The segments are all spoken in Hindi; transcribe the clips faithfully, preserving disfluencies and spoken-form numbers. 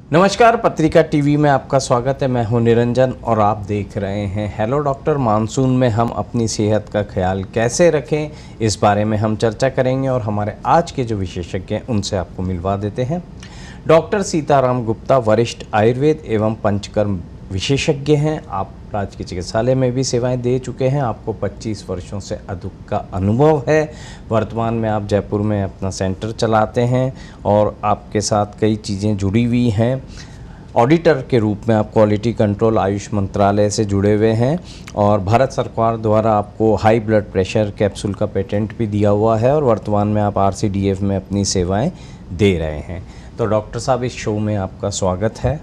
नमस्कार, पत्रिका टीवी में आपका स्वागत है। मैं हूं निरंजन और आप देख रहे हैं हेलो डॉक्टर। मानसून में हम अपनी सेहत का ख्याल कैसे रखें, इस बारे में हम चर्चा करेंगे और हमारे आज के जो विशेषज्ञ हैं उनसे आपको मिलवा देते हैं। डॉक्टर सीताराम गुप्ता वरिष्ठ आयुर्वेद एवं पंचकर्म विशेषज्ञ हैं। आप राजकीय चिकित्सालय में भी सेवाएं दे चुके हैं। आपको पच्चीस वर्षों से अधिक का अनुभव है। वर्तमान में आप जयपुर में अपना सेंटर चलाते हैं और आपके साथ कई चीज़ें जुड़ी हुई हैं। ऑडिटर के रूप में आप क्वालिटी कंट्रोल आयुष मंत्रालय से जुड़े हुए हैं और भारत सरकार द्वारा आपको हाई ब्लड प्रेशर कैप्सूल का पेटेंट भी दिया हुआ है और वर्तमान में आप आर सी डी एफ में अपनी सेवाएं दे रहे हैं। तो डॉक्टर साहब, इस शो में आपका स्वागत है।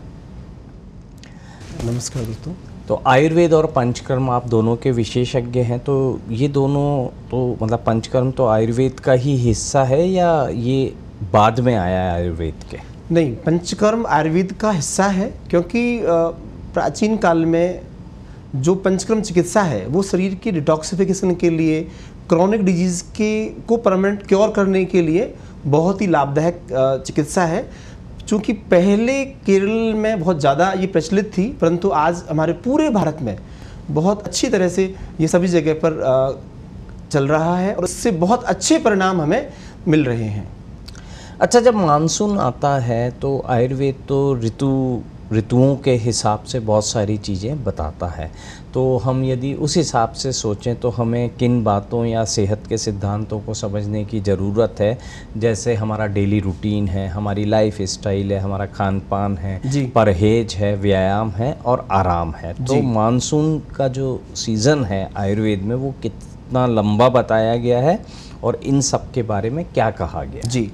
नमस्कार दोस्तों। तो आयुर्वेद और पंचकर्म आप दोनों के विशेषज्ञ हैं, तो ये दोनों तो मतलब पंचकर्म तो आयुर्वेद का ही हिस्सा है या ये बाद में आया है आयुर्वेद के? नहीं, पंचकर्म आयुर्वेद का हिस्सा है, क्योंकि प्राचीन काल में जो पंचकर्म चिकित्सा है वो शरीर की डिटॉक्सिफिकेशन के लिए, क्रॉनिक डिजीज़ के को परमानेंट क्योर करने के लिए बहुत ही लाभदायक चिकित्सा है। चूँकि पहले केरल में बहुत ज़्यादा ये प्रचलित थी, परंतु आज हमारे पूरे भारत में बहुत अच्छी तरह से ये सभी जगह पर चल रहा है और इससे बहुत अच्छे परिणाम हमें मिल रहे हैं। अच्छा, जब मानसून आता है तो आयुर्वेद तो ऋतु ऋतुओं के हिसाब से बहुत सारी चीज़ें बताता है, तो हम यदि उस हिसाब से सोचें तो हमें किन बातों या सेहत के सिद्धांतों को समझने की ज़रूरत है? जैसे हमारा डेली रूटीन है, हमारी लाइफ स्टाइल है, हमारा खान पान है, परहेज है, व्यायाम है और आराम है। तो मानसून का जो सीज़न है आयुर्वेद में वो कितना लंबा बताया गया है और इन सब के बारे में क्या कहा गया? जी,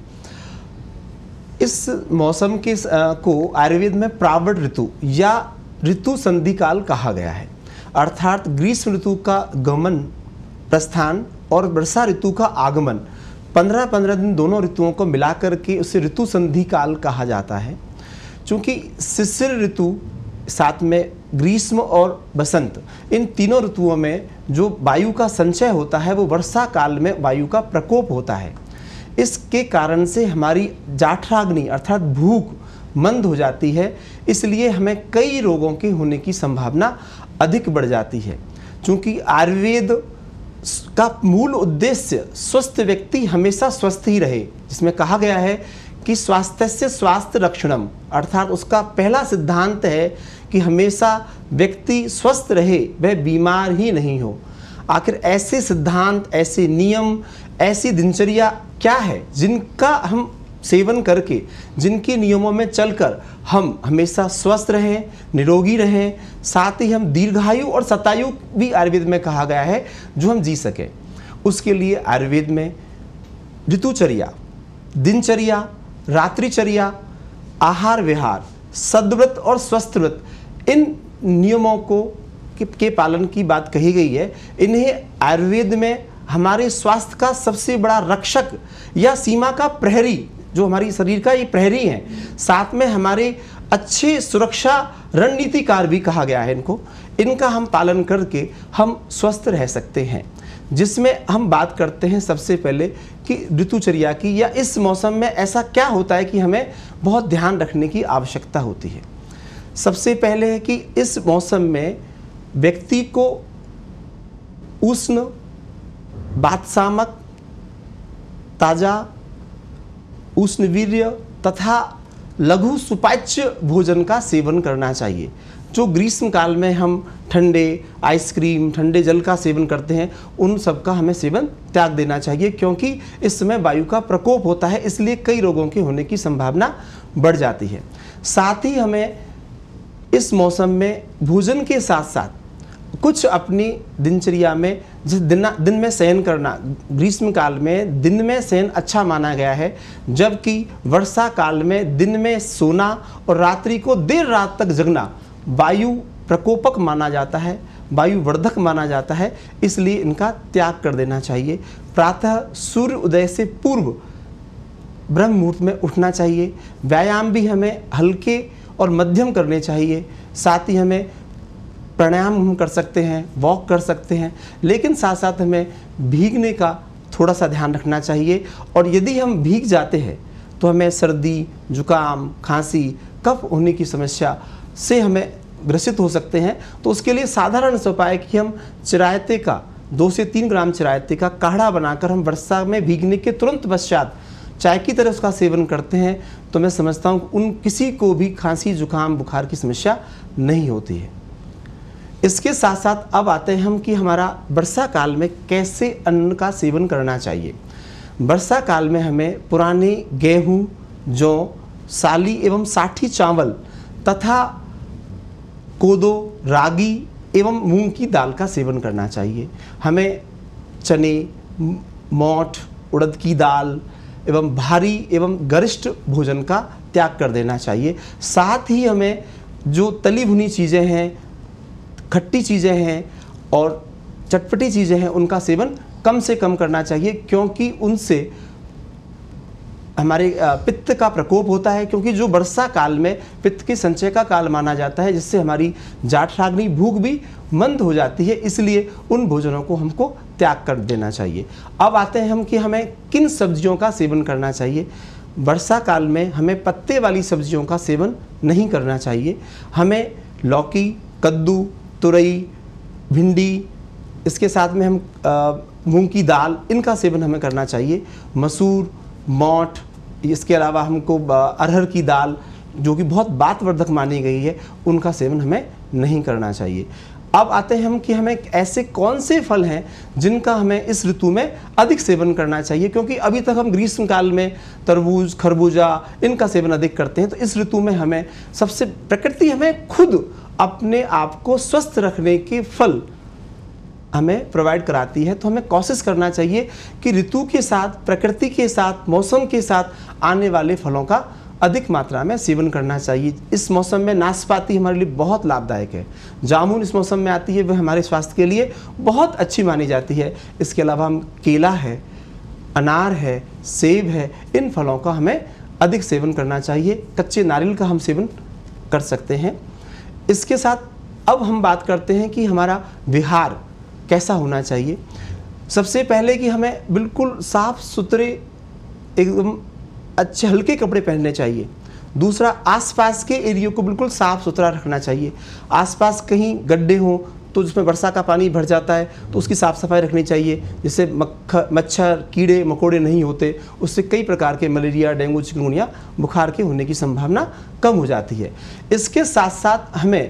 इस मौसम के को आयुर्वेद में प्रावड़ ऋतु या ऋतु संधि काल कहा गया है, अर्थात ग्रीष्म ऋतु का गमन प्रस्थान और वर्षा ऋतु का आगमन, पंद्रह पंद्रह दिन दोनों ऋतुओं को मिलाकर के उसे ऋतु संधि काल कहा जाता है। चूँकि शिशिर ऋतु, साथ में ग्रीष्म और बसंत, इन तीनों ऋतुओं में जो वायु का संचय होता है वो वर्षा काल में वायु का प्रकोप होता है। इसके कारण से हमारी जाठराग्नि अर्थात भूख मंद हो जाती है, इसलिए हमें कई रोगों के होने की संभावना अधिक बढ़ जाती है। क्योंकि आयुर्वेद का मूल उद्देश्य स्वस्थ व्यक्ति हमेशा स्वस्थ ही रहे, जिसमें कहा गया है कि स्वास्थ्यस्य स्वास्थ्य रक्षणम, अर्थात उसका पहला सिद्धांत है कि हमेशा व्यक्ति स्वस्थ रहे, वह बीमार ही नहीं हो। आखिर ऐसे सिद्धांत, ऐसे नियम, ऐसी दिनचर्या क्या है जिनका हम सेवन करके, जिनके नियमों में चलकर हम हमेशा स्वस्थ रहें, निरोगी रहें, साथ ही हम दीर्घायु और शतायु भी आयुर्वेद में कहा गया है जो हम जी सकें। उसके लिए आयुर्वेद में ऋतुचर्या, दिनचर्या, रात्रिचर्या, आहार विहार, सद्व्रत और स्वस्थ व्रत, इन नियमों को के पालन की बात कही गई है। इन्हें आयुर्वेद में हमारे स्वास्थ्य का सबसे बड़ा रक्षक या सीमा का प्रहरी, जो हमारी शरीर का ये प्रहरी है, साथ में हमारे अच्छे सुरक्षा रणनीतिकार भी कहा गया है इनको। इनका हम पालन करके हम स्वस्थ रह सकते हैं, जिसमें हम बात करते हैं सबसे पहले कि ऋतुचर्या की, या इस मौसम में ऐसा क्या होता है कि हमें बहुत ध्यान रखने की आवश्यकता होती है। सबसे पहले है कि इस मौसम में व्यक्ति को उष्ण, बातसामक, ताजा, उष्णवीर्य तथा लघु सुपाच्य भोजन का सेवन करना चाहिए। जो ग्रीष्म काल में हम ठंडे आइसक्रीम, ठंडे जल का सेवन करते हैं, उन सब का हमें सेवन त्याग देना चाहिए, क्योंकि इस समय वायु का प्रकोप होता है, इसलिए कई रोगों के होने की संभावना बढ़ जाती है। साथ ही हमें इस मौसम में भोजन के साथ साथ कुछ अपनी दिनचर्या में, जिस दिन दिन में शयन करना, ग्रीष्म काल में दिन में शयन अच्छा माना गया है, जबकि वर्षा काल में दिन में सोना और रात्रि को देर रात तक जगना वायु प्रकोपक माना जाता है, वायु वर्धक माना जाता है, इसलिए इनका त्याग कर देना चाहिए। प्रातः सूर्य उदय से पूर्व ब्रह्म मुहूर्त में उठना चाहिए। व्यायाम भी हमें हल्के और मध्यम करने चाहिए, साथ ही हमें प्राणायाम हम कर सकते हैं, वॉक कर सकते हैं, लेकिन साथ साथ हमें भीगने का थोड़ा सा ध्यान रखना चाहिए। और यदि हम भीग जाते हैं तो हमें सर्दी, जुकाम, खांसी, कफ होने की समस्या से हमें ग्रसित हो सकते हैं, तो उसके लिए साधारण सा उपाय कि हम चिरायते का दो से तीन ग्राम चिरायते का काढ़ा बनाकर हम वर्षा में भीगने के तुरंत पश्चात चाय की तरह उसका सेवन करते हैं, तो मैं समझता हूँ उन किसी को भी खांसी जुकाम बुखार की समस्या नहीं होती है। इसके साथ साथ अब आते हैं हम कि हमारा वर्षा काल में कैसे अन्न का सेवन करना चाहिए। वर्षा काल में हमें पुराने गेहूँ, जौ, साली एवं साठी चावल तथा कोदो, रागी एवं मूंग की दाल का सेवन करना चाहिए। हमें चने, मोठ, उड़द की दाल एवं भारी एवं गरिष्ठ भोजन का त्याग कर देना चाहिए। साथ ही हमें जो तली भुनी चीज़ें हैं, खट्टी चीज़ें हैं और चटपटी चीज़ें हैं, उनका सेवन कम से कम करना चाहिए, क्योंकि उनसे हमारे पित्त का प्रकोप होता है। क्योंकि जो वर्षा काल में पित्त के संचय का काल माना जाता है, जिससे हमारी जाठराग्नि भूख भी मंद हो जाती है, इसलिए उन भोजनों को हमको त्याग कर देना चाहिए। अब आते हैं हम कि हमें किन सब्जियों का सेवन करना चाहिए। वर्षा काल में हमें पत्ते वाली सब्जियों का सेवन नहीं करना चाहिए। हमें लौकी, कद्दू, तुरई, भिंडी, इसके साथ में हम मूंग की दाल, इनका सेवन हमें करना चाहिए। मसूर, मोठ, इसके अलावा हमको अरहर की दाल, जो कि बहुत बातवर्धक मानी गई है, उनका सेवन हमें नहीं करना चाहिए। अब आते हैं हम कि हमें ऐसे कौन से फल हैं जिनका हमें इस ऋतु में अधिक सेवन करना चाहिए, क्योंकि अभी तक हम ग्रीष्म काल में तरबूज, खरबूजा, इनका सेवन अधिक करते हैं। तो इस ऋतु में हमें सबसे प्रकृति हमें खुद अपने आप को स्वस्थ रखने के फल हमें प्रोवाइड कराती है। तो हमें कोशिश करना चाहिए कि ऋतु के साथ, प्रकृति के साथ, मौसम के साथ आने वाले फलों का अधिक मात्रा में सेवन करना चाहिए। इस मौसम में नाशपाती हमारे लिए बहुत लाभदायक है। जामुन इस मौसम में आती है, वह हमारे स्वास्थ्य के लिए बहुत अच्छी मानी जाती है। इसके अलावा हम केला है, अनार है, सेब है, इन फलों का हमें अधिक सेवन करना चाहिए। कच्चे नारियल का हम सेवन कर सकते हैं। इसके साथ अब हम बात करते हैं कि हमारा विहार कैसा होना चाहिए। सबसे पहले कि हमें बिल्कुल साफ सुथरे, एकदम अच्छे हल्के कपड़े पहनने चाहिए। दूसरा, आसपास के एरिया को बिल्कुल साफ सुथरा रखना चाहिए। आसपास कहीं गड्ढे हों तो जिसमें वर्षा का पानी भर जाता है, तो उसकी साफ़ सफाई रखनी चाहिए, जिससे मक्ख मच्छर, कीड़े मकोड़े नहीं होते। उससे कई प्रकार के मलेरिया, डेंगू, चिकनगुनिया बुखार के होने की संभावना कम हो जाती है। इसके साथ साथ हमें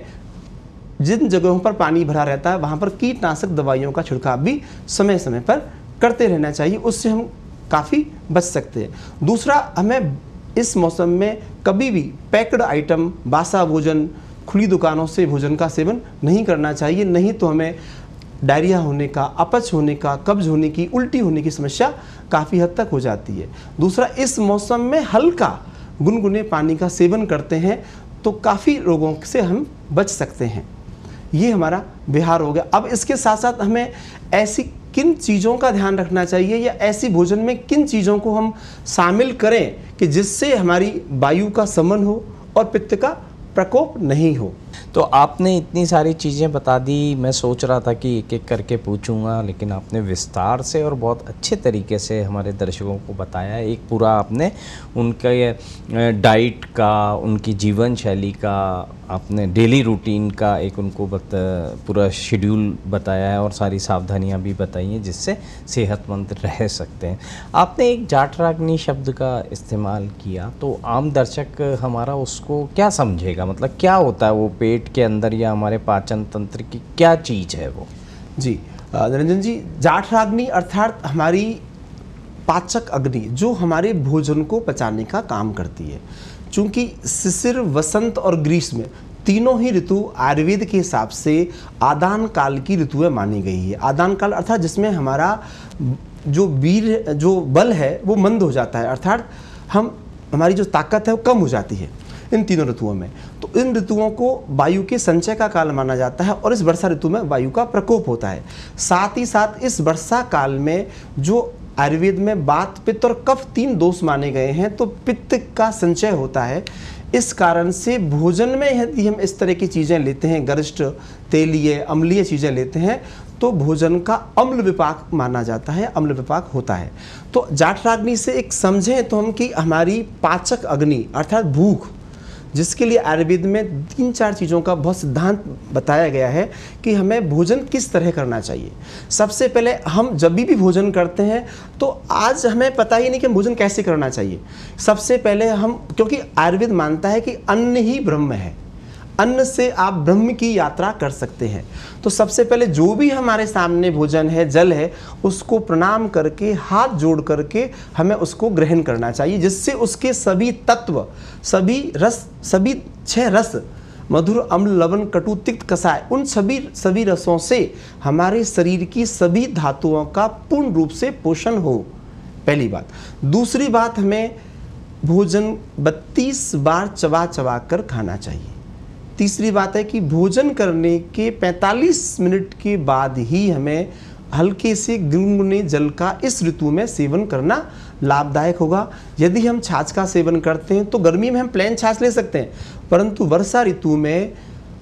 जिन जगहों पर पानी भरा रहता है, वहाँ पर कीटनाशक दवाइयों का छिड़काव भी समय समय पर करते रहना चाहिए। उससे हम काफ़ी बच सकते हैं। दूसरा, हमें इस मौसम में कभी भी पैक्ड आइटम, बासा भोजन, खुली दुकानों से भोजन का सेवन नहीं करना चाहिए। नहीं तो हमें डायरिया होने का, अपच होने का, कब्ज होने की, उल्टी होने की समस्या काफ़ी हद तक हो जाती है। दूसरा, इस मौसम में हल्का गुनगुने पानी का सेवन करते हैं तो काफ़ी रोगों से हम बच सकते हैं। ये हमारा विहार हो गया। अब इसके साथ साथ हमें ऐसी किन चीज़ों का ध्यान रखना चाहिए, या ऐसी भोजन में किन चीज़ों को हम शामिल करें कि जिससे हमारी वायु का समन हो और पित्त का प्रकोप नहीं हो। तो आपने इतनी सारी चीज़ें बता दी, मैं सोच रहा था कि एक एक करके पूछूंगा, लेकिन आपने विस्तार से और बहुत अच्छे तरीके से हमारे दर्शकों को बताया। एक पूरा आपने उनके डाइट का, उनकी जीवन शैली का, आपने डेली रूटीन का एक उनको बता पूरा शेड्यूल बताया है और सारी सावधानियां भी बताई हैं जिससे सेहतमंद रह सकते हैं। आपने एक जाठराग्नि शब्द का इस्तेमाल किया, तो आम दर्शक हमारा उसको क्या समझेगा, मतलब क्या होता है वो पेट के अंदर, या हमारे पाचन तंत्र की क्या चीज़ है वो? जी निरंजन जी, जाठराग्नि अर्थात हमारी पाचक अग्नि, जो हमारे भोजन को पचाने का काम करती है। चूँकि शिशिर, वसंत और ग्रीष्म तीनों ही ऋतु आयुर्वेद के हिसाब से आदान काल की ऋतुएं मानी गई है। आदान काल अर्थात जिसमें हमारा जो वीर, जो बल है वो मंद हो जाता है, अर्थात हम हमारी जो ताकत है वो कम हो जाती है इन तीनों ऋतुओं में। तो इन ऋतुओं को वायु के संचय का काल माना जाता है और इस वर्षा ऋतु में वायु का प्रकोप होता है। साथ ही साथ इस वर्षा काल में जो आयुर्वेद में वात, पित्त और कफ तीन दोष माने गए हैं, तो पित्त का संचय होता है। इस कारण से भोजन में यदि हम इस तरह की चीज़ें लेते हैं, गरिष्ठ, तेलीय, अम्लीय चीज़ें लेते हैं, तो भोजन का अम्ल विपाक माना जाता है, अम्ल विपाक होता है। तो जाठराग्नि से एक समझें तो हम कि हमारी पाचक अग्नि अर्थात भूख, जिसके लिए आयुर्वेद में तीन चार चीज़ों का बहुत सिद्धांत बताया गया है कि हमें भोजन किस तरह करना चाहिए। सबसे पहले हम जब भी भोजन करते हैं तो आज हमें पता ही नहीं कि भोजन कैसे करना चाहिए। सबसे पहले हम, क्योंकि आयुर्वेद मानता है कि अन्न ही ब्रह्म है, अन्न से आप ब्रह्म की यात्रा कर सकते हैं। तो सबसे पहले जो भी हमारे सामने भोजन है, जल है, उसको प्रणाम करके, हाथ जोड़ करके हमें उसको ग्रहण करना चाहिए, जिससे उसके सभी तत्व, सभी रस, सभी छह रस, मधुर, अम्ल, लवण, कटु, तिक्त, कसाय, उन सभी सभी रसों से हमारे शरीर की सभी धातुओं का पूर्ण रूप से पोषण हो। पहली बात। दूसरी बात, हमें भोजन बत्तीस बार चबा चबा कर खाना चाहिए। तीसरी बात है कि भोजन करने के पैंतालीस मिनट के बाद ही हमें हल्के से गुनगुने जल का इस ऋतु में सेवन करना लाभदायक होगा। यदि हम छाछ का सेवन करते हैं तो गर्मी में हम प्लेन छाछ ले सकते हैं, परंतु वर्षा ऋतु में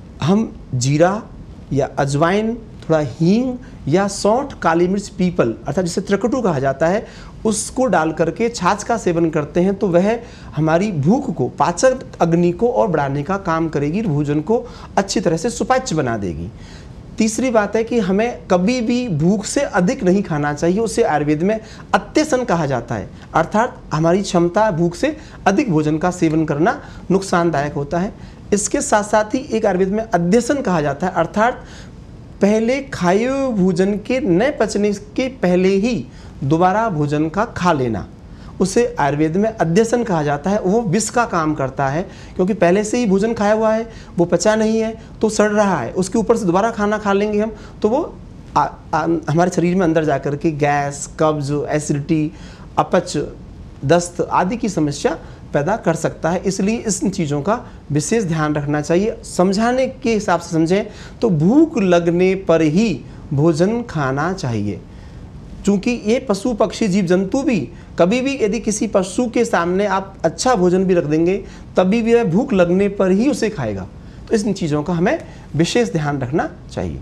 हम जीरा या अजवाइन, थोड़ा हींग या सौंठ, काली मिर्च, पीपल अर्थात जिसे त्रिकटु कहा जाता है, उसको डाल करके छाछ का सेवन करते हैं तो वह हमारी भूख को, पाचन अग्नि को और बढ़ाने का काम करेगी, भोजन को अच्छी तरह से सुपाच्य बना देगी। तीसरी बात है कि हमें कभी भी भूख से अधिक नहीं खाना चाहिए, उसे आयुर्वेद में अत्यसन कहा जाता है, अर्थात हमारी क्षमता भूख से अधिक भोजन का सेवन करना नुकसानदायक होता है। इसके साथ साथ ही एक आयुर्वेद में अध्यसन कहा जाता है, अर्थात पहले खाए हुए भोजन के न पचने के पहले ही दोबारा भोजन का खा लेना, उसे आयुर्वेद में अध्यसन कहा जाता है। वो विष का काम करता है, क्योंकि पहले से ही भोजन खाया हुआ है, वो पचा नहीं है तो सड़ रहा है, उसके ऊपर से दोबारा खाना खा लेंगे हम तो वो आ, आ, हमारे शरीर में अंदर जाकर के गैस, कब्ज, एसिडिटी, अपच, दस्त आदि की समस्या पैदा कर सकता है। इसलिए इन चीज़ों का विशेष ध्यान रखना चाहिए। समझाने के हिसाब से समझें तो भूख लगने पर ही भोजन खाना चाहिए, चूँकि ये पशु पक्षी जीव जंतु भी कभी भी यदि किसी पशु के सामने आप अच्छा भोजन भी रख देंगे तभी भी वह भूख लगने पर ही उसे खाएगा। तो इन चीज़ों का हमें विशेष ध्यान रखना चाहिए।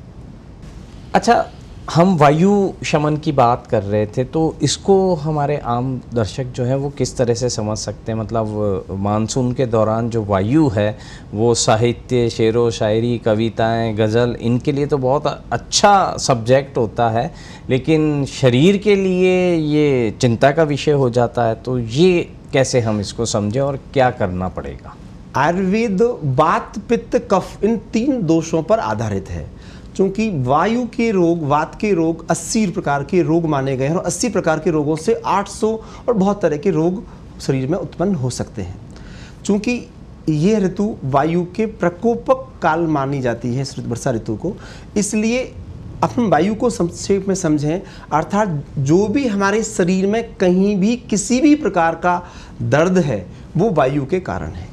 अच्छा, हम वायु शमन की बात कर रहे थे, तो इसको हमारे आम दर्शक जो है वो किस तरह से समझ सकते हैं? मतलब मानसून के दौरान जो वायु है वो साहित्य, शेरो शायरी, कविताएं, गज़ल, इनके लिए तो बहुत अच्छा सब्जेक्ट होता है, लेकिन शरीर के लिए ये चिंता का विषय हो जाता है। तो ये कैसे हम इसको समझें और क्या करना पड़ेगा? आयुर्वेद वात, पित्त, कफ इन तीन दोषों पर आधारित है। क्योंकि वायु के रोग, वात के रोग अस्सी प्रकार के रोग माने गए हैं और अस्सी प्रकार के रोगों से आठ सौ और बहुत तरह के रोग शरीर में उत्पन्न हो सकते हैं। चूँकि ये ऋतु वायु के प्रकोपक काल मानी जाती है, इस वर्षा ऋतु को, इसलिए अपन वायु को संक्षेप में समझें, अर्थात जो भी हमारे शरीर में कहीं भी किसी भी प्रकार का दर्द है वो वायु के कारण है।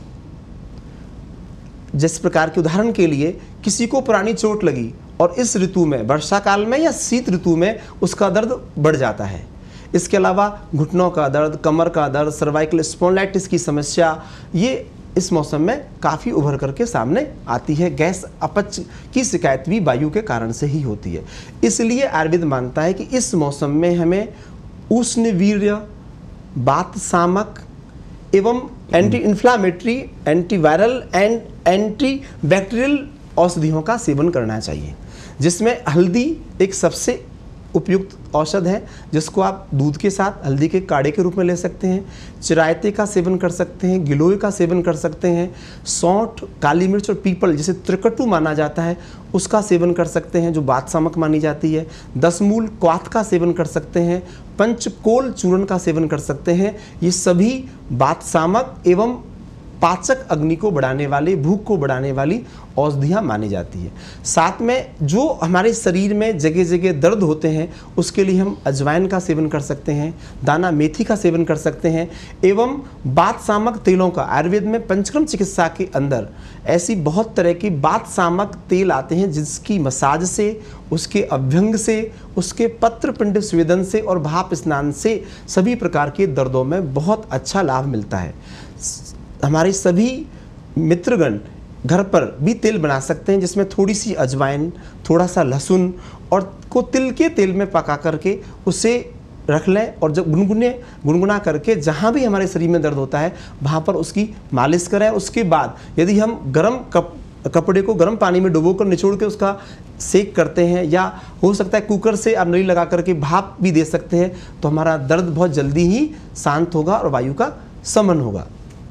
जिस प्रकार के उदाहरण के लिए किसी को पुरानी चोट लगी और इस ऋतु में, वर्षा काल में या शीत ऋतु में उसका दर्द बढ़ जाता है। इसके अलावा घुटनों का दर्द, कमर का दर्द, सर्वाइकल स्पॉन्डिलाइटिस की समस्या, ये इस मौसम में काफ़ी उभर करके सामने आती है। गैस, अपच की शिकायत भी वायु के कारण से ही होती है। इसलिए आयुर्वेद मानता है कि इस मौसम में हमें उष्णवीर्य, वात शामक एवं anti inflammatory, antiviral and anti bacterial औषधियों का सेवन करना चाहिए, जिसमें हल्दी एक सबसे उपयुक्त औषध है, जिसको आप दूध के साथ हल्दी के काढ़े के रूप में ले सकते हैं। चिरायते का सेवन कर सकते हैं, गिलोय का सेवन कर सकते हैं, सौंठ, काली मिर्च और पीपल जिसे त्रिकटु माना जाता है उसका सेवन कर सकते हैं, जो वात शामक मानी जाती है। दसमूल क्वाथ का सेवन कर सकते हैं, पंचकोल चूर्ण का सेवन कर सकते हैं। ये सभी वात शामक एवं पाचक अग्नि को बढ़ाने वाली, भूख को बढ़ाने वाली औषधियाँ मानी जाती है। साथ में जो हमारे शरीर में जगह जगह दर्द होते हैं उसके लिए हम अजवाइन का सेवन कर सकते हैं, दाना मेथी का सेवन कर सकते हैं, एवं वात शामक तेलों का, आयुर्वेद में पंचकर्म चिकित्सा के अंदर ऐसी बहुत तरह की वात शामक तेल आते हैं जिसकी मसाज से, उसके अभ्यंग से, उसके पत्र पिंड स्वेदन से और भाप स्नान से सभी प्रकार के दर्दों में बहुत अच्छा लाभ मिलता है। हमारे सभी मित्रगण घर पर भी तेल बना सकते हैं, जिसमें थोड़ी सी अजवाइन, थोड़ा सा लहसुन और को तिल के तेल में पका करके उसे रख लें और जब गुनगुने गुनगुना करके जहाँ भी हमारे शरीर में दर्द होता है वहाँ पर उसकी मालिश करें। उसके बाद यदि हम गर्म कप कपड़े को गर्म पानी में डुबो कर निचोड़ के उसका सेक करते हैं, या हो सकता है कुकर से आप नली लगा करके भाप भी दे सकते हैं, तो हमारा दर्द बहुत जल्दी ही शांत होगा और वायु का शमन होगा।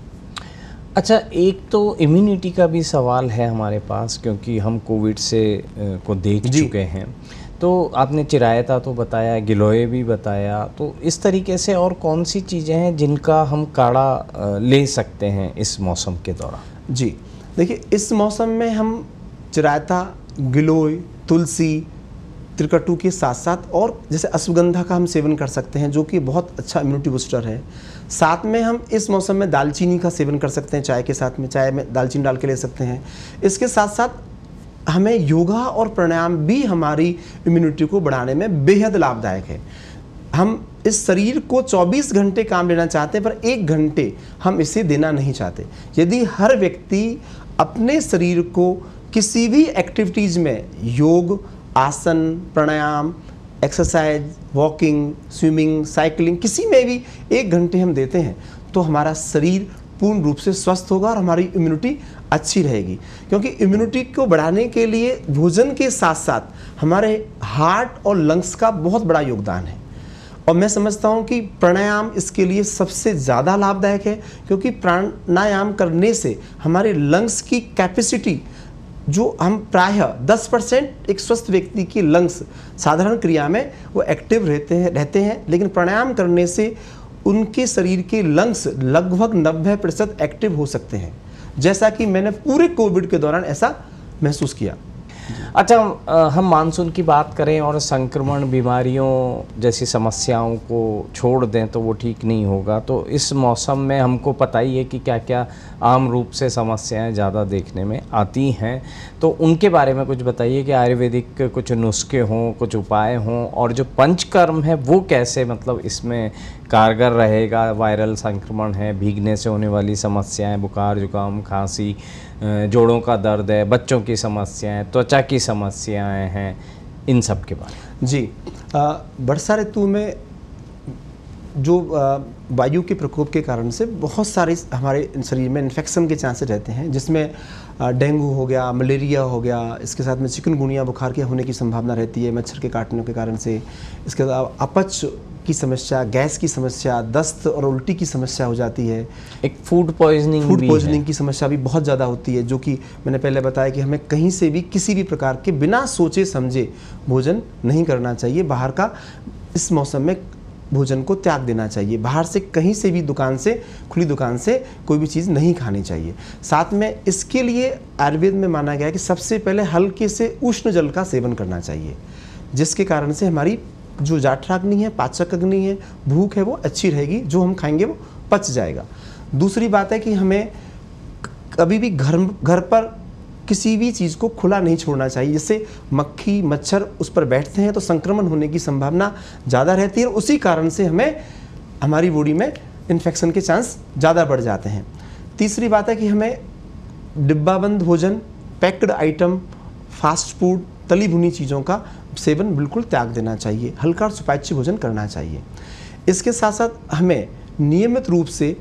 अच्छा, एक तो इम्यूनिटी का भी सवाल है हमारे पास, क्योंकि हम कोविड से को देख चुके हैं। तो आपने चिरायता तो बताया, गिलोय भी बताया, तो इस तरीके से और कौन सी चीज़ें हैं जिनका हम काढ़ा ले सकते हैं इस मौसम के दौरान? जी देखिए, इस मौसम में हम चिरायता, गिलोय, तुलसी, त्रिकटु के साथ साथ और जैसे अश्वगंधा का हम सेवन कर सकते हैं, जो कि बहुत अच्छा इम्यूनिटी बूस्टर है। साथ में हम इस मौसम में दालचीनी का सेवन कर सकते हैं, चाय के साथ में, चाय में दालचीनी डाल के ले सकते हैं। इसके साथ साथ हमें योगा और प्राणायाम भी हमारी इम्यूनिटी को बढ़ाने में बेहद लाभदायक है। हम इस शरीर को चौबीस घंटे काम लेना चाहते हैं, पर एक घंटे हम इसे देना नहीं चाहते। यदि हर व्यक्ति अपने शरीर को किसी भी एक्टिविटीज़ में, योग, आसन, प्राणायाम, एक्सरसाइज, वॉकिंग, स्विमिंग, साइकिलिंग, किसी में भी एक घंटे हम देते हैं, तो हमारा शरीर पूर्ण रूप से स्वस्थ होगा और हमारी इम्यूनिटी अच्छी रहेगी। क्योंकि इम्यूनिटी को बढ़ाने के लिए भोजन के साथ साथ हमारे हार्ट और लंग्स का बहुत बड़ा योगदान है। और मैं समझता हूँ कि प्राणायाम इसके लिए सबसे ज़्यादा लाभदायक है, क्योंकि प्राणायाम करने से हमारे लंग्स की कैपेसिटी, जो हम प्रायः दस परसेंट एक स्वस्थ व्यक्ति की लंग्स साधारण क्रिया में वो एक्टिव रहते हैं रहते हैं लेकिन प्राणायाम करने से उनके शरीर के लंग्स लगभग नब्बे प्रतिशत एक्टिव हो सकते हैं, जैसा कि मैंने पूरे कोविड के दौरान ऐसा महसूस किया। अच्छा, हम मानसून की बात करें और संक्रमण बीमारियों जैसी समस्याओं को छोड़ दें तो वो ठीक नहीं होगा। तो इस मौसम में हमको पता ही है कि क्या क्या आम रूप से समस्याएं ज़्यादा देखने में आती हैं, तो उनके बारे में कुछ बताइए कि आयुर्वेदिक कुछ नुस्खे हों, कुछ उपाय हों, और जो पंचकर्म है वो कैसे मतलब इसमें कारगर रहेगा। वायरल संक्रमण है, भीगने से होने वाली समस्याएं, बुखार, जुकाम, खांसी, जोड़ों का दर्द है, बच्चों की समस्याएं, त्वचा की समस्याएं हैं, इन सब के बारे में। जी, वर्षा ऋतु में जो वायु के प्रकोप के कारण से बहुत सारे हमारे शरीर में इन्फेक्शन के चांसेस रहते हैं, जिसमें डेंगू हो गया, मलेरिया हो गया, इसके साथ में चिकनगुनिया बुखार के होने की संभावना रहती है मच्छर के काटने के कारण से। इसके अलावा अपच की समस्या, गैस की समस्या, दस्त और उल्टी की समस्या हो जाती है। एक फूड पॉइजनिंग फूड पॉइजनिंग की समस्या भी बहुत ज़्यादा होती है, जो कि मैंने पहले बताया कि हमें कहीं से भी किसी भी प्रकार के बिना सोचे समझे भोजन नहीं करना चाहिए। बाहर का इस मौसम में भोजन को त्याग देना चाहिए। बाहर से कहीं से भी दुकान से, खुली दुकान से कोई भी चीज़ नहीं खानी चाहिए। साथ में इसके लिए आयुर्वेद में माना गया है कि सबसे पहले हल्के से उष्ण जल का सेवन करना चाहिए, जिसके कारण से हमारी जो जाठराग्नि है, पाचक अग्नि है, भूख है, वो अच्छी रहेगी। जो हम खाएंगे वो पच जाएगा। दूसरी बात है कि हमें कभी भी घर घर पर किसी भी चीज़ को खुला नहीं छोड़ना चाहिए, जिससे मक्खी मच्छर उस पर बैठते हैं तो संक्रमण होने की संभावना ज़्यादा रहती है, और उसी कारण से हमें हमारी बॉडी में इन्फेक्शन के चांस ज़्यादा बढ़ जाते हैं। तीसरी बात है कि हमें डिब्बाबंद भोजन, पैक्ड आइटम, फास्ट फूड, तली भुनी चीज़ों का सेवन बिल्कुल त्याग देना चाहिए। हल्का और सुपाच्य भोजन करना चाहिए। इसके साथ साथ हमें नियमित रूप से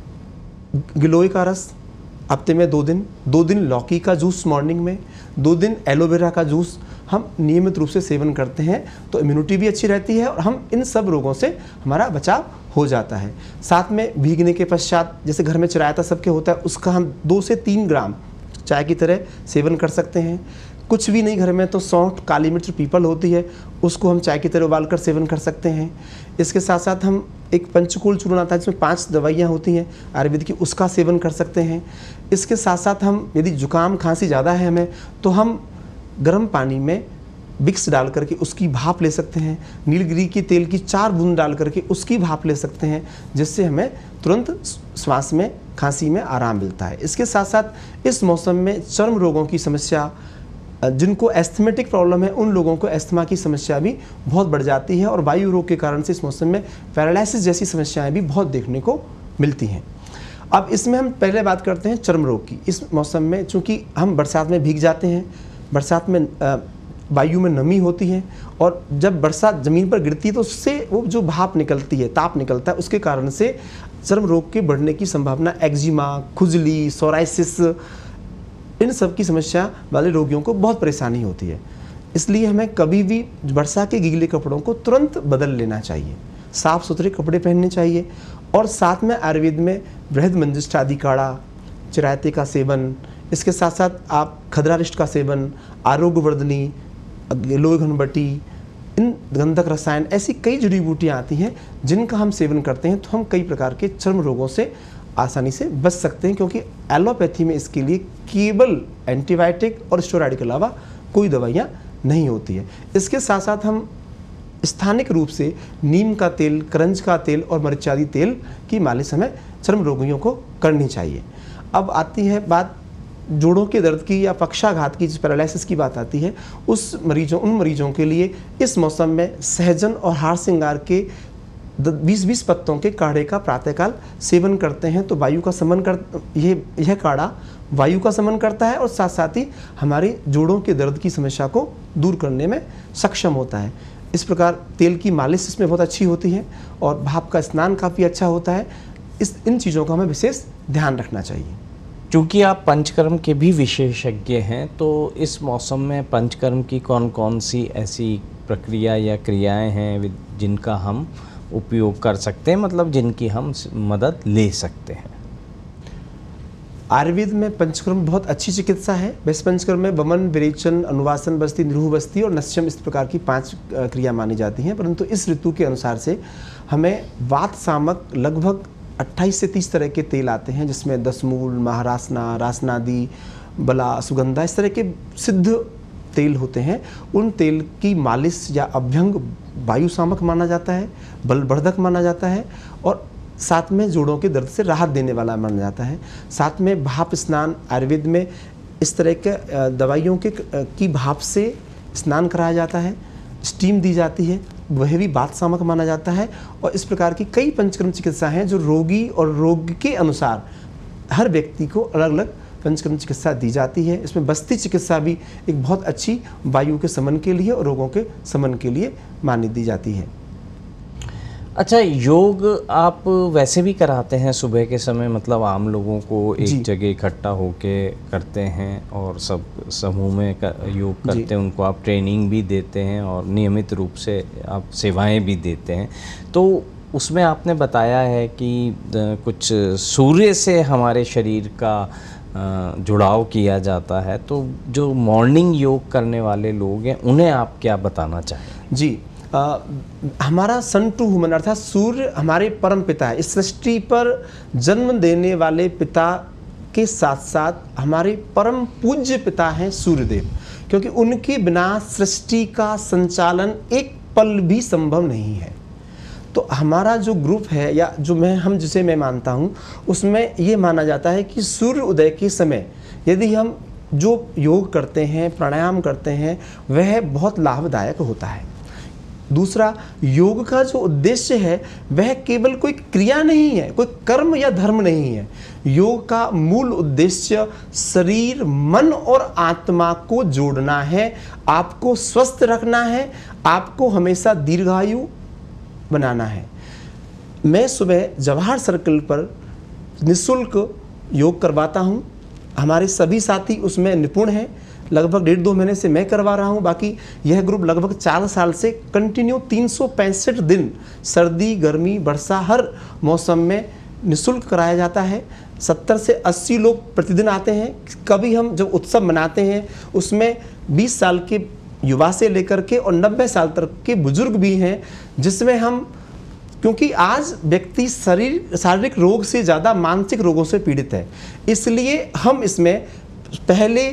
गिलोय का रस हफ्ते में दो दिन, दो दिन लौकी का जूस मॉर्निंग में, दो दिन एलोवेरा का जूस हम नियमित रूप से सेवन करते हैं, तो इम्यूनिटी भी अच्छी रहती है और हम इन सब रोगों से हमारा बचाव हो जाता है। साथ में भीगने के पश्चात, जैसे घर में चिरायता सबके होता है, उसका हम दो से तीन ग्राम चाय की तरह सेवन कर सकते हैं। कुछ भी नहीं घर में तो सौंठ, काली मिर्च, पीपल होती है, उसको हम चाय की तरह उबाल कर सेवन कर सकते हैं। इसके साथ साथ हम एक पंचकूल चूर्ण आता है जिसमें पांच दवाइयाँ होती हैं आयुर्वेद की, उसका सेवन कर सकते हैं। इसके साथ साथ हम यदि जुकाम खांसी ज़्यादा है हमें, तो हम गर्म पानी में विक्स डाल करके उसकी भाप ले सकते हैं। नीलगिरी के तेल की चार बूंद डाल करके उसकी भाप ले सकते हैं, जिससे हमें तुरंत श्वास में, खांसी में आराम मिलता है। इसके साथ साथ इस मौसम में चर्म रोगों की समस्या, जिनको एस्थमेटिक प्रॉब्लम है उन लोगों को एस्थमा की समस्या भी बहुत बढ़ जाती है, और वायु रोग के कारण से इस मौसम में पैरालिसिस जैसी समस्याएं भी बहुत देखने को मिलती हैं। अब इसमें हम पहले बात करते हैं चर्म रोग की। इस मौसम में चूंकि हम बरसात में भीग जाते हैं, बरसात में वायु में नमी होती है और जब वर्षा ज़मीन पर गिरती है तो उससे वो जो भाप निकलती है, ताप निकलता है, उसके कारण से चर्म रोग के बढ़ने की संभावना, एक्जिमा, खुजली, सोराइसिस, इन सब की समस्या वाले रोगियों को बहुत परेशानी होती है। इसलिए हमें कभी भी वर्षा के गीले कपड़ों को तुरंत बदल लेना चाहिए, साफ़ सुथरे कपड़े पहनने चाहिए। और साथ में आयुर्वेद में बृहद मंजिष्ठादि काढ़ा, चिरायते का सेवन, इसके साथ साथ आप खदरारिष्ट का सेवन, आरोग्यवर्धनी, गिलोय घनबटी, इन गंधक रसायन, ऐसी कई जड़ी बूटियाँ आती हैं जिनका हम सेवन करते हैं तो हम कई प्रकार के चर्म रोगों से आसानी से बच सकते हैं, क्योंकि एलोपैथी में इसके लिए केवल एंटीबायोटिक और स्टेरॉइड के अलावा कोई दवाइयाँ नहीं होती है। इसके साथ साथ हम स्थानिक रूप से नीम का तेल, करंज का तेल और मरीचादी तेल की मालिश हमें चर्म रोगियों को करनी चाहिए। अब आती है बात जोड़ों के दर्द की या पक्षाघात की, जिस पैरालिसिस की बात आती है, उस मरीजों उन मरीजों के लिए इस मौसम में सहजन और हार श्रृंगार के बीस बीस पत्तों के काढ़े का प्रातःकाल सेवन करते हैं तो वायु का समन कर ये यह काढ़ा वायु का समन करता है और साथ साथ ही हमारे जोड़ों के दर्द की समस्या को दूर करने में सक्षम होता है। इस प्रकार तेल की मालिश इसमें बहुत अच्छी होती है और भाप का स्नान काफ़ी अच्छा होता है। इस इन चीज़ों का हमें विशेष ध्यान रखना चाहिए। क्योंकि आप पंचकर्म के भी विशेषज्ञ हैं, तो इस मौसम में पंचकर्म की कौन कौन सी ऐसी प्रक्रिया या क्रियाएं हैं जिनका हम उपयोग कर सकते हैं, मतलब जिनकी हम मदद ले सकते हैं? आयुर्वेद में पंचकर्म बहुत अच्छी चिकित्सा है। वैसे पंचकर्म में वमन, विरेचन, अनुवासन बस्ती, निरूह बस्ती और नश्यम, इस प्रकार की पांच क्रिया मानी जाती हैं। परंतु इस ऋतु के अनुसार से हमें वात सामक लगभग अट्ठाईस से तीस तरह के तेल आते हैं, जिसमें दसमूल, महारासना, रासनादि, बला, सुगंधा, इस तरह के सिद्ध तेल होते हैं। उन तेल की मालिश या अभ्यंग वायु सामक माना जाता है, बलवर्धक माना जाता है और साथ में जोड़ों के दर्द से राहत देने वाला माना जाता है। साथ में भाप स्नान, आयुर्वेद में इस तरह के दवाइयों के की भाप से स्नान कराया जाता है, स्टीम दी जाती है, वह भी वात सामक माना जाता है। और इस प्रकार की कई पंचकर्म चिकित्सा हैं जो रोगी और रोग के अनुसार हर व्यक्ति को अलग अलग पंचकर्म चिकित्सा दी जाती है। इसमें बस्ती चिकित्सा भी एक बहुत अच्छी वायु के समन के लिए और रोगों के समन के लिए मानी दी जाती है। अच्छा, योग आप वैसे भी कराते हैं सुबह के समय, मतलब आम लोगों को एक जगह इकट्ठा होके करते हैं और सब समूह में कर, योग करते हैं, उनको आप ट्रेनिंग भी देते हैं और नियमित रूप से आप सेवाएं भी देते हैं। तो उसमें आपने बताया है कि कुछ सूर्य से हमारे शरीर का जुड़ाव किया जाता है, तो जो मॉर्निंग योग करने वाले लोग हैं उन्हें आप क्या बताना चाहें? जी, आ, हमारा सन टू ह्यूमन अर्थात सूर्य हमारे परम पिता है। इस सृष्टि पर जन्म देने वाले पिता के साथ साथ हमारे परम पूज्य पिता हैं सूर्यदेव, क्योंकि उनके बिना सृष्टि का संचालन एक पल भी संभव नहीं है। तो हमारा जो ग्रुप है या जो मैं हम जिसे मैं मानता हूँ, उसमें ये माना जाता है कि सूर्य उदय के समय यदि हम जो योग करते हैं, प्राणायाम करते हैं, वह बहुत लाभदायक होता है। दूसरा, योग का जो उद्देश्य है वह केवल कोई क्रिया नहीं है, कोई कर्म या धर्म नहीं है। योग का मूल उद्देश्य शरीर, मन और आत्मा को जोड़ना है, आपको स्वस्थ रखना है, आपको हमेशा दीर्घायु बनाना है। मैं सुबह जवाहर सर्कल पर निःशुल्क योग करवाता हूँ। हमारे सभी साथी उसमें निपुण हैं। लगभग डेढ़ दो महीने से मैं करवा रहा हूँ। बाकी यह ग्रुप लगभग चार साल से कंटिन्यू तीन सौ पैंसठ दिन सर्दी, गर्मी, वर्षा हर मौसम में निःशुल्क कराया जाता है। सत्तर से अस्सी लोग प्रतिदिन आते हैं। कभी हम जब उत्सव मनाते हैं उसमें बीस साल के युवा से लेकर के और नब्बे साल तक के बुजुर्ग भी हैं, जिसमें हम, क्योंकि आज व्यक्ति शरीर शारीरिक रोग से ज़्यादा मानसिक रोगों से पीड़ित है, इसलिए हम इसमें पहले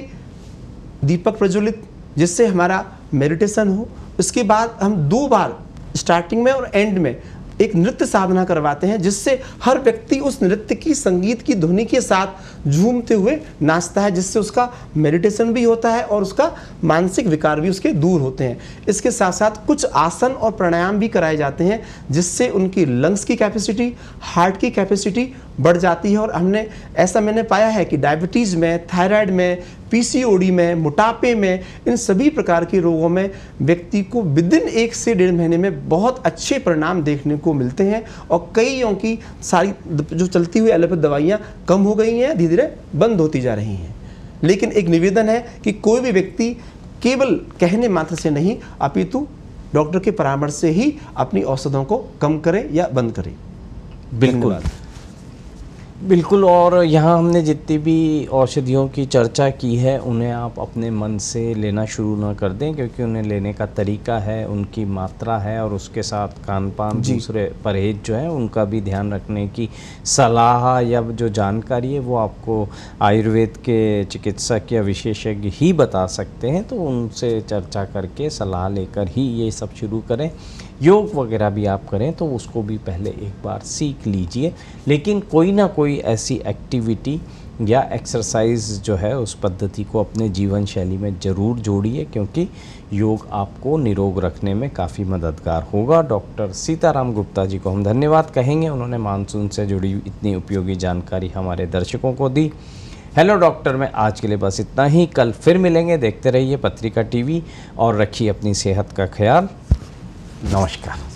दीपक प्रज्वलित जिससे हमारा मेडिटेशन हो, उसके बाद हम दो बार स्टार्टिंग में और एंड में एक नृत्य साधना करवाते हैं, जिससे हर व्यक्ति उस नृत्य की, संगीत की ध्वनि के साथ झूमते हुए नाचता है, जिससे उसका मेडिटेशन भी होता है और उसका मानसिक विकार भी उसके दूर होते हैं। इसके साथ साथ कुछ आसन और प्राणायाम भी कराए जाते हैं, जिससे उनकी लंग्स की कैपेसिटी, हार्ट की कैपेसिटी बढ़ जाती है। और हमने ऐसा मैंने पाया है कि डायबिटीज़ में, थायराइड में, पीसीओडी में, मोटापे में, इन सभी प्रकार के रोगों में व्यक्ति को विदिन एक से डेढ़ महीने में बहुत अच्छे परिणाम देखने को मिलते हैं। और कईयों की सारी जो चलती हुई एलोपैथ दवाइयाँ कम हो गई हैं, धीरे धीरे बंद होती जा रही हैं। लेकिन एक निवेदन है कि कोई भी व्यक्ति केवल कहने मात्र से नहीं, अपितु डॉक्टर के परामर्श से ही अपनी औषधों को कम करें या बंद करें। बिल्कुल बिल्कुल। और यहाँ हमने जितनी भी औषधियों की चर्चा की है उन्हें आप अपने मन से लेना शुरू ना कर दें, क्योंकि उन्हें लेने का तरीका है, उनकी मात्रा है, और उसके साथ खान पान, दूसरे परहेज जो है उनका भी ध्यान रखने की सलाह या जो जानकारी है वो आपको आयुर्वेद के चिकित्सक या विशेषज्ञ ही बता सकते हैं। तो उनसे चर्चा करके सलाह लेकर ही ये सब शुरू करें। योग वगैरह भी आप करें तो उसको भी पहले एक बार सीख लीजिए, लेकिन कोई ना कोई ऐसी एक्टिविटी या एक्सरसाइज जो है उस पद्धति को अपने जीवन शैली में ज़रूर जोड़िए, क्योंकि योग आपको निरोग रखने में काफ़ी मददगार होगा। डॉक्टर सीताराम गुप्ता जी को हम धन्यवाद कहेंगे, उन्होंने मानसून से जुड़ी इतनी उपयोगी जानकारी हमारे दर्शकों को दी। हेलो डॉक्टर में आज के लिए बस इतना ही। कल फिर मिलेंगे। देखते रहिए पत्रिका टीवी और रखिए अपनी सेहत का ख्याल। नमस्कार।